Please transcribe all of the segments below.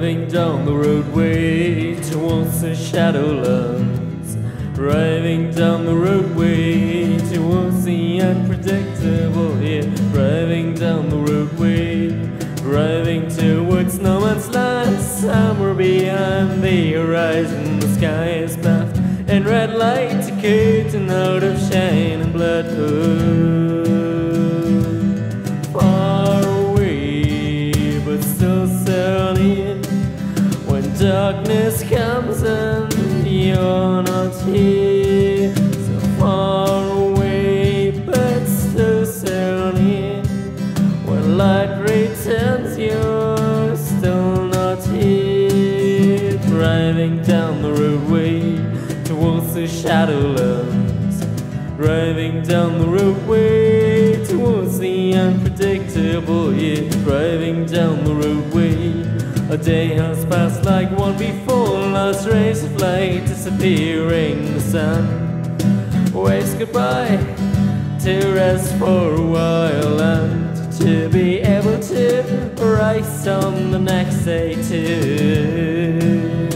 driving down the roadway towards the shadowlands, driving down the roadway towards the unpredictable, yeah, driving down the roadway, driving towards no man's land, somewhere beyond the horizon. The sky is bathed in red light, a curtain out of shining blood. Far away, but still so near. When darkness comes and you're not here, so far away, but still so near. When light returns, you're still not here. Driving down the roadway towards the shadowlands, driving down the roadway towards the unpredictable, yeah, driving down the roadway. A day has passed like one before, last rays of light disappearing in the sun. Waves goodbye to rest for a while and to be able to rise on the next day too.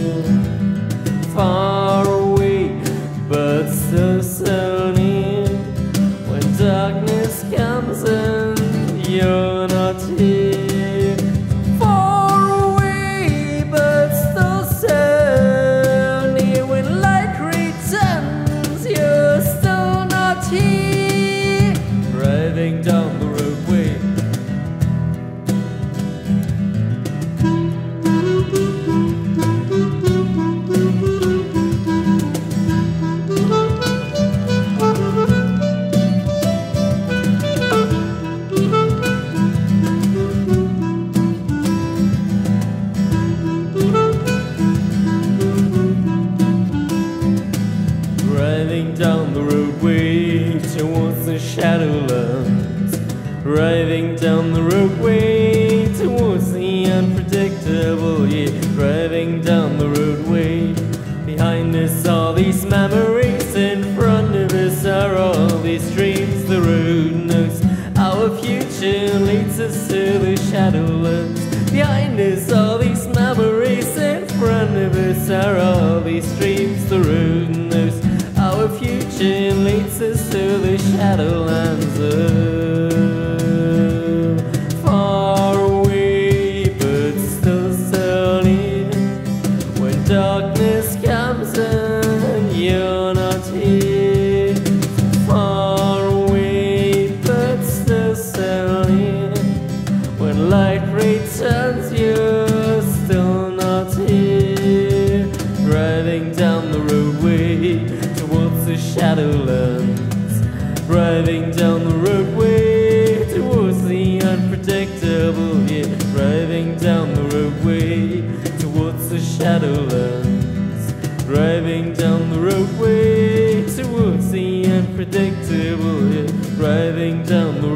Far away, but still so near. When darkness comes and you're not here. Far away, but still so near. When light returns, you're still not here. Driving down the roadway. Driving down the roadway towards the shadowlands, driving down the roadway towards the unpredictable, yeah, driving down the roadway. Behind us all these memories, in front of us are all these dreams. The road knows our future leads us to the shadowlands. Behind us all these memories, in front of us are all these dreams. The road knows our future leads us to the shadowlands. Far away, but still so near. When darkness comes and you're not here. Far away, but still so near. When light returns, you're still not here. Driving down the roadway towards the shadowlands, driving down the roadway towards the unpredictable, yeah, driving down the roadway towards the shadowlands, driving down the roadway towards the unpredictable, yeah, driving down the